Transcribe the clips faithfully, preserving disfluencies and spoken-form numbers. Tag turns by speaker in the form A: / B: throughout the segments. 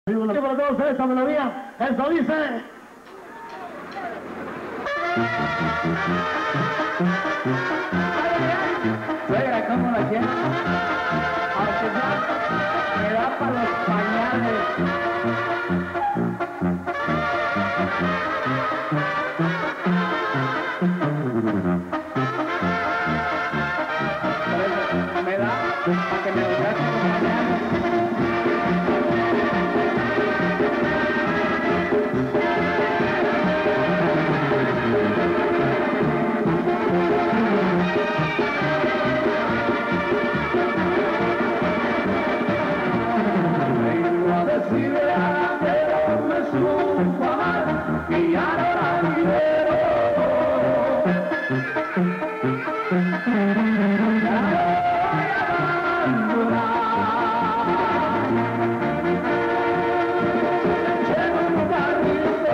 A: Para todos ustedes esta melodía, eso dice.
B: Suegra, ¿cómo la quiere? Aunque ya me da para los pañales. Me da para que me lo gaste los pañales. Y ya no la quiero, ya la voy a abandonar. Llevo un carrito,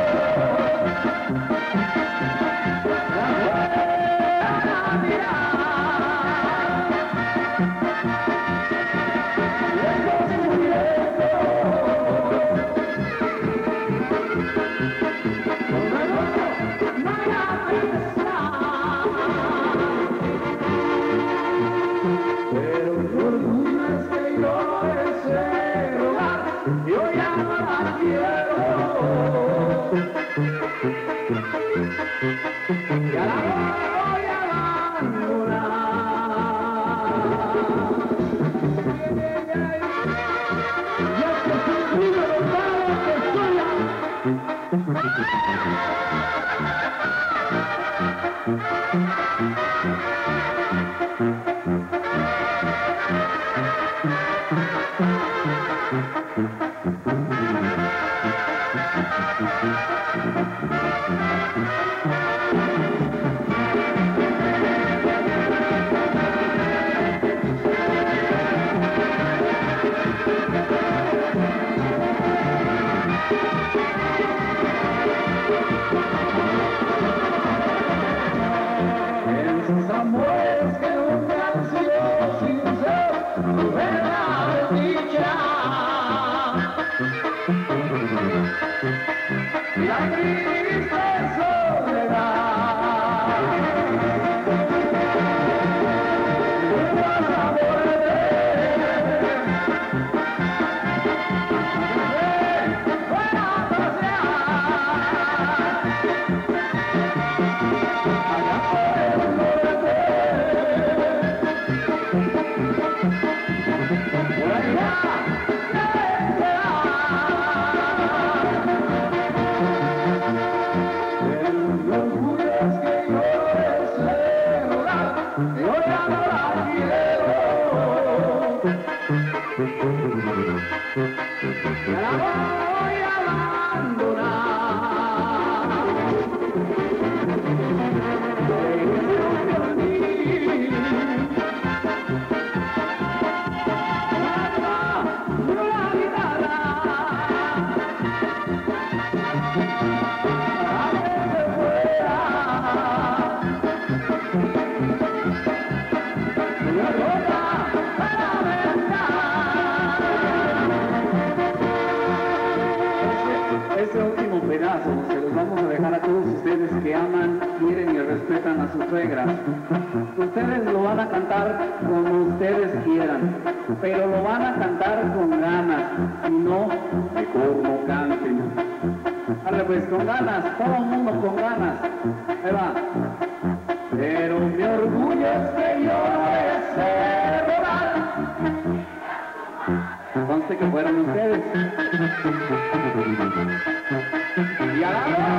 B: la voy a mirar, lejos muy lejos. Yo ya no la quiero, ya la voy a abandonar. Ya que se vive lo malo que soy. Esos amores que nunca han sido sinceros, no verdad dicha. La triste soledad. No vas a volver. Voy a pasear. Allá por el norte. Por allá. Yo ya no la quiero, la voy a abandonar. Déjeme dormir. Alma, yo la guitarra, para que se fuera. Este último pedazo se los vamos a dejar a todos ustedes que aman, quieren y respetan a sus suegras. Ustedes lo van a cantar como ustedes quieran, pero lo van a cantar con ganas, si no, mejor no canten. Ahora pues, con ganas, todo el mundo con ganas. Ahí va. Pero mi orgullo es que yo no deseo robar. Conste que fueron ustedes. Y a la